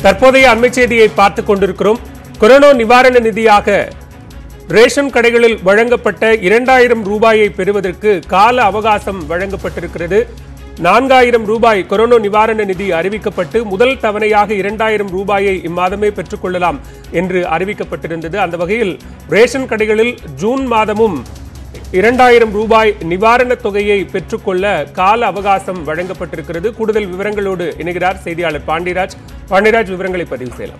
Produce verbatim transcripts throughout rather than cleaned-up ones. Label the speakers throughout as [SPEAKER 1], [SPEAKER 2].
[SPEAKER 1] தற்போதைய அண்மை செய்தியை பார்த்துக் கொண்டிருக்கிறோம். கொரோனா நிவாரண நிதியாக ரேஷன் கடைகளில் வழங்கப்பட்ட இரண்டாயிரம் ரூபாயை பெறுவதற்கு கால அவகாசம் வழங்கப்பட்டிருக்கிறது. நான்காயிரம் ரூபாய் கொரோனா நிவாரண நிதி அறிவிக்கப்பட்டு முதல் தவணையாக இரண்டாயிரம் ரூபாயை இம்மாதமே பெற்றுக்கொள்ளலாம் என்று அறிவிக்கப்பட்டிருந்தது. அந்த வகையில் ரேஷன் கடைகளில் ஜூன் மாதமும் இரண்டாயிரம் ரூபாய் நிவாரணத் தொகையை பெற்றுக்கொள்ள கால அவகாசம் வழங்கப்பட்டிருக்கிறது. கூடுதல் விவரங்களோடு இணைகிறார் செய்தியாளர் பாண்டியராஜ். பாண்டியராஜ், விவரங்களை பதிவு செய்யலாம்.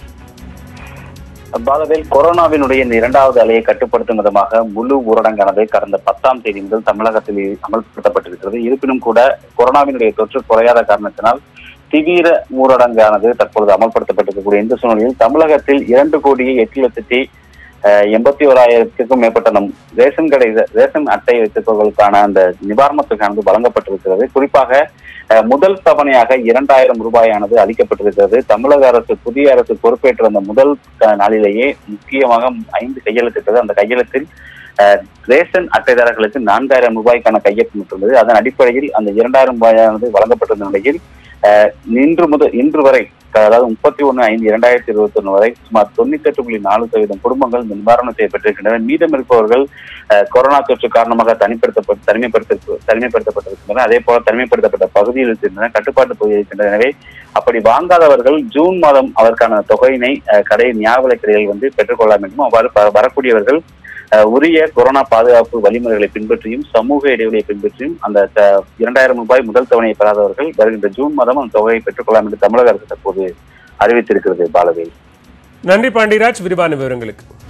[SPEAKER 2] பாலவேல், கொரோனாவினுடைய இந்த இரண்டாவது அலையை கட்டுப்படுத்தும் விதமாக முழு ஊரடங்கானது கடந்த பத்தாம் தேதி முதல் தமிழகத்தில் அமல்படுத்தப்பட்டிருக்கிறது. இருப்பினும் கூட கொரோனாவினுடைய தொற்று குறையாத காரணத்தினால் தீவிர ஊரடங்கானது தற்பொழுது அமல்படுத்தப்பட்டிருக்கக்கூடிய இந்த சூழ்நிலையில் தமிழகத்தில் இரண்டு கோடியே எட்டு லட்சத்தி எண்பத்தி ஓராயிரத்துக்கும் மேற்பட்ட நம் ரேஷன் கடை ரேஷன் அட்டை வைத்திருப்பவர்களுக்கான அந்த நிவாரணத் தொகையானது வழங்கப்பட்டிருக்கிறது. குறிப்பாக முதல் தவணையாக இரண்டாயிரம் ரூபாயானது அளிக்கப்பட்டிருக்கிறது. தமிழக அரசு புதிய அரசு பொறுப்பேற்ற அந்த முதல் நாளிலேயே முக்கியமாக ஐந்து கையெழுத்திட்டது. அந்த கையெழுத்தில் ரேஷன் அட்டைதாரர்களுக்கு நான்காயிரம் ரூபாய்க்கான கையெழுத்திருந்தது. அதன் அடிப்படையில் அந்த இரண்டாயிரம் ரூபாயானது வழங்கப்பட்டிருந்த நிலையில் இன்று முதல் இன்று வரை, அதாவது முப்பத்தி ஒன்று ஐந்து இரண்டாயிரத்தி இருபத்தி ஒன்று வரை சுமார் தொண்ணூத்தி எட்டு புள்ளி நாலு சதவீதம் குடும்பங்கள் இந்த நிவாரணம் செய்யப்பட்டிருக்கின்றனர். மீதம் இருப்பவர்கள் கொரோனா தொற்று காரணமாக தனிப்படுத்தப்பட்டு தனிமைப்படுத்த தனிமைப்படுத்தப்பட்டிருக்கின்றனர். அதே போல தனிமைப்படுத்தப்பட்ட பகுதியில் இருக்கின்றனர், கட்டுப்பாட்டு பகுதியில் இருக்கின்றனர். எனவே அப்படி வாங்காதவர்கள் ஜூன் மாதம் அதற்கான தொகையினை கடை நியாய விலைக் கடைகளில் வந்து பெற்றுக்கொள்ளலாம் என்றும், அவ்வாறு வரக்கூடியவர்கள் உரிய கொரோனா பாதுகாப்பு வழிமுறைகளை பின்பற்றியும் சமூக இடைவெளியை பின்பற்றியும் அந்த இரண்டாயிரம் ரூபாய் முதல் தவணையை பெறாதவர்கள் வருகின்ற ஜூன் மாதம் அந்த தொகையை பெற்றுக்கொள்ளலாம் என்று தமிழக அரசு தற்போது அறிவித்திருக்கிறது. பாலவேல்,
[SPEAKER 1] நன்றி பாண்டியராஜ், விரிவான விவரங்களுக்கு.